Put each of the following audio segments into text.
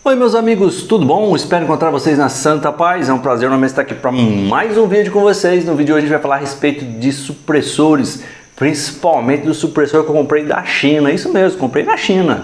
Oi meus amigos, tudo bom? Espero encontrar vocês na santa paz. É um prazer novamente estar aqui para mais um vídeo com vocês. No vídeo de hoje a gente vai falar a respeito de supressores, principalmente do supressor que eu comprei da China. Isso mesmo, comprei da China.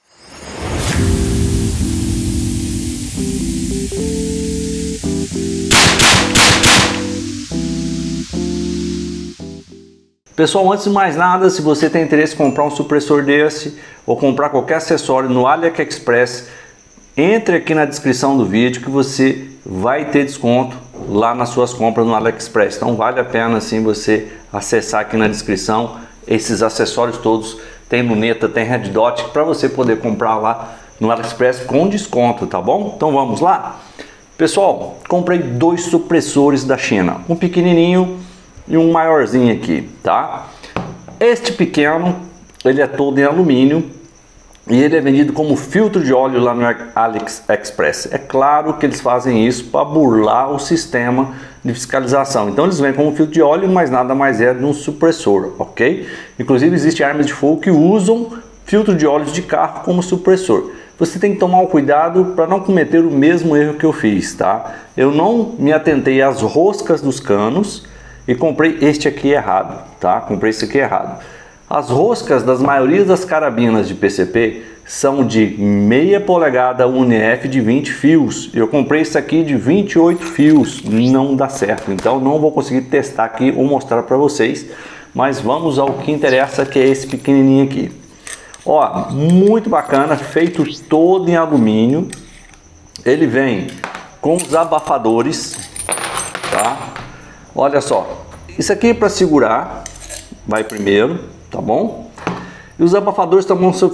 Pessoal, antes de mais nada, se você tem interesse em comprar um supressor desse ou comprar qualquer acessório no AliExpress, entre aqui na descrição do vídeo que você vai ter desconto lá nas suas compras no AliExpress. Então vale a pena assim você acessar aqui na descrição esses acessórios todos. Tem luneta, tem red dot para você poder comprar lá no AliExpress com desconto, tá bom? Então vamos lá. Pessoal, comprei dois supressores da China, um pequenininho e um maiorzinho aqui, tá? Este pequeno, ele é todo em alumínio e ele é vendido como filtro de óleo lá no AliExpress. É claro que eles fazem isso para burlar o sistema de fiscalização. Então eles vêm como filtro de óleo, mas nada mais é de um supressor, ok? Inclusive existem armas de fogo que usam filtro de óleo de carro como supressor. Você tem que tomar um cuidado para não cometer o mesmo erro que eu fiz, tá? Eu não me atentei às roscas dos canos e comprei este aqui errado, tá? Comprei esse aqui errado. As roscas das maioria das carabinas de PCP são de meia polegada UniF de 20 fios. Eu comprei esse aqui de 28 fios, não dá certo. Então não vou conseguir testar aqui ou mostrar para vocês, mas vamos ao que interessa, que é esse pequenininho aqui. Ó, muito bacana, feito todo em alumínio. Ele vem com os abafadores, tá? Olha só, isso aqui para segurar, vai primeiro, tá bom? E os abafadores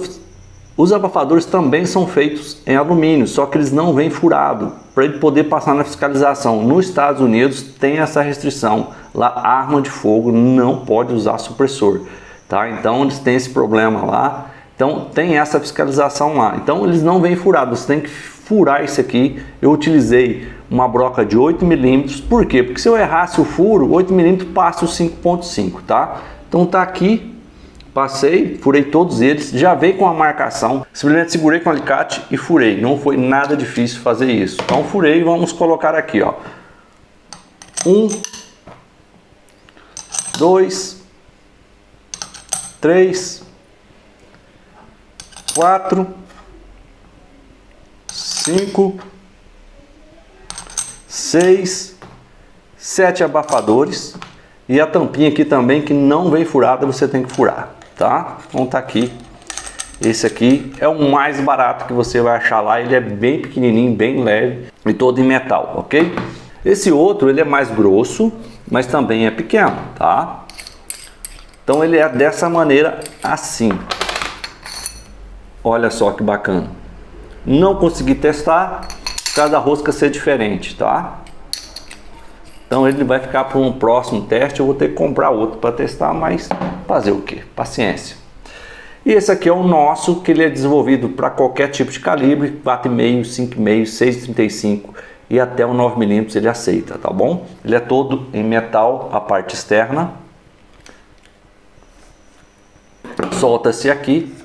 também são feitos em alumínio, só que eles não vêm furado, para ele poder passar na fiscalização. Nos Estados Unidos tem essa restrição, lá arma de fogo não pode usar supressor, tá? Então eles têm esse problema lá, então tem essa fiscalização lá. Então eles não vêm furados, você tem que furar isso aqui. Eu utilizei uma broca de 8 milímetros, por quê? Porque se eu errasse o furo, 8 milímetros passa o 5.5, tá? Então tá aqui, passei, furei todos eles, já veio com a marcação, simplesmente segurei com o alicate e furei, não foi nada difícil fazer isso. Então furei, vamos colocar aqui, ó, 1, 2, 3, 4, 5, 6, 7 abafadores e a tampinha aqui também que não vem furada, você tem que furar, tá? Então tá aqui. Esse aqui é o mais barato que você vai achar lá, ele é bem pequenininho, bem leve e todo em metal, ok? Esse outro ele é mais grosso, mas também é pequeno, tá? Então ele é dessa maneira assim. Olha só que bacana. Não consegui testar, cada rosca ser diferente, tá? Então ele vai ficar para um próximo teste, eu vou ter que comprar outro para testar, mas fazer o que? Paciência. E esse aqui é o nosso, que ele é desenvolvido para qualquer tipo de calibre, 4,5, 5,5, 6,35 e até o 9 milímetros ele aceita, tá bom? Ele é todo em metal, a parte externa. Solta-se aqui.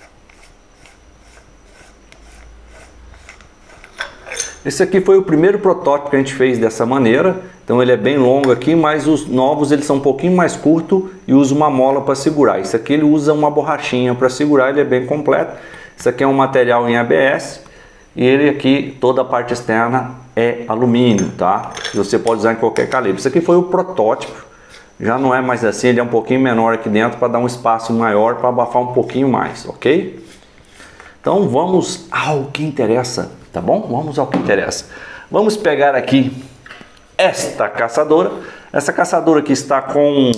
Esse aqui foi o primeiro protótipo que a gente fez dessa maneira, então ele é bem longo aqui, mas os novos eles são um pouquinho mais curtos e usa uma mola para segurar. Esse aqui ele usa uma borrachinha para segurar, ele é bem completo. Esse aqui é um material em ABS e ele aqui, toda a parte externa é alumínio, tá? Você pode usar em qualquer calibre. Esse aqui foi o protótipo, já não é mais assim, ele é um pouquinho menor aqui dentro para dar um espaço maior, para abafar um pouquinho mais, ok? Então vamos ao que interessa. Tá bom? Vamos ao que interessa. Vamos pegar aqui esta caçadora. Essa caçadora aqui está com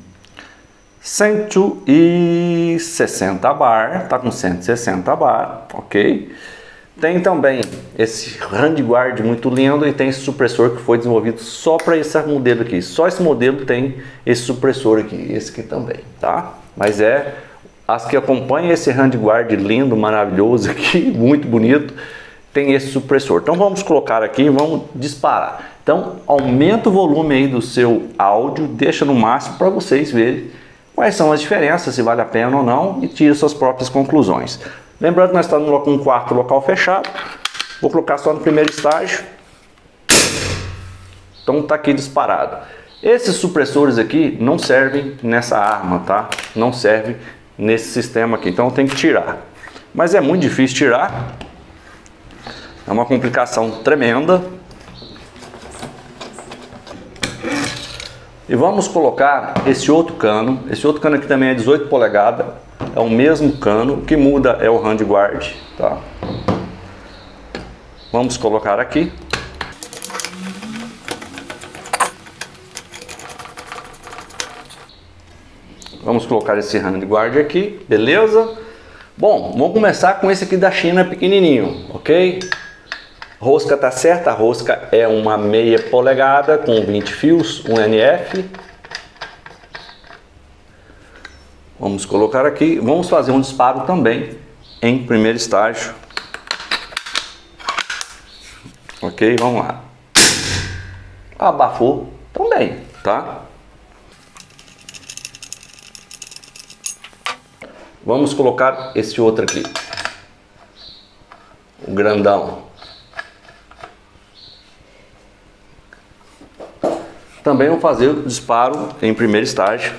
160 bar. Está com 160 bar, ok? Tem também esse handguard muito lindo e tem esse supressor que foi desenvolvido só para esse modelo aqui. Só esse modelo tem esse supressor aqui, esse aqui também, tá? Mas é as que acompanham esse handguard lindo, maravilhoso aqui, muito bonito, tem esse supressor. Então vamos colocar aqui e vamos disparar. Então aumenta o volume aí do seu áudio, deixa no máximo para vocês verem quais são as diferenças, se vale a pena ou não, e tire suas próprias conclusões. Lembrando que nós estamos num quarto local fechado, Vou colocar só no primeiro estágio. Então tá aqui disparado. Esses supressores aqui não servem nessa arma, tá? Não serve nesse sistema aqui, então eu tenho que tirar. Mas é muito difícil tirar. É uma complicação tremenda. E vamos colocar esse outro cano. Esse outro cano aqui também é 18 polegadas. É o mesmo cano. O que muda é o handguard, tá? Vamos colocar aqui. Vamos colocar esse handguard aqui, beleza? Bom, vamos começar com esse aqui da China pequenininho, ok? Rosca tá certa, a rosca é uma meia polegada com 20 fios, um NF. Vamos colocar aqui, vamos fazer um disparo também em primeiro estágio. Ok, vamos lá. Abafou também, tá? Vamos colocar esse outro aqui, o grandão. Também vou fazer o disparo em primeiro estágio.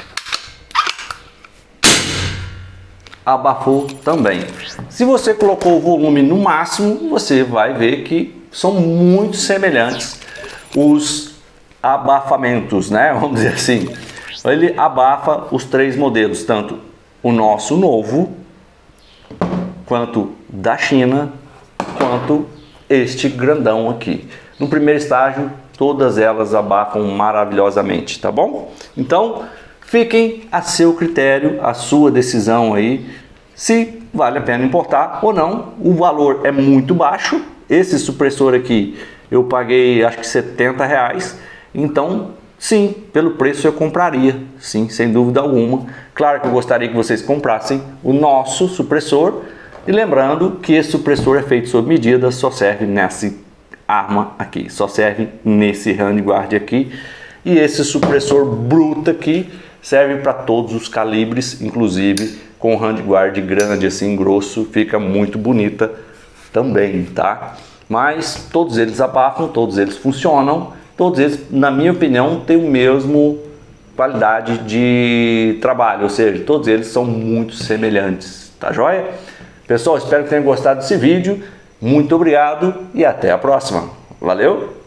Abafou também. Se você colocou o volume no máximo, você vai ver que são muito semelhantes os abafamentos, né? Vamos dizer assim. Ele abafa os três modelos, tanto o nosso novo, quanto da China, quanto este grandão aqui. No primeiro estágio, todas elas abafam maravilhosamente, tá bom? Então, fiquem a seu critério, a sua decisão aí, se vale a pena importar ou não. O valor é muito baixo. Esse supressor aqui, eu paguei acho que R$70, então sim, pelo preço eu compraria, sim, sem dúvida alguma. Claro que eu gostaria que vocês comprassem o nosso supressor. E lembrando que esse supressor é feito sob medida, só serve nessa arma aqui, só serve nesse handguard aqui. E esse supressor bruto aqui serve para todos os calibres, inclusive com handguard grande assim, grosso, fica muito bonita também, tá? Mas todos eles abafam, todos eles funcionam. Todos eles, na minha opinião, têm o mesmo qualidade de trabalho, ou seja, todos eles são muito semelhantes, tá joia? Pessoal, espero que tenham gostado desse vídeo, muito obrigado e até a próxima. Valeu!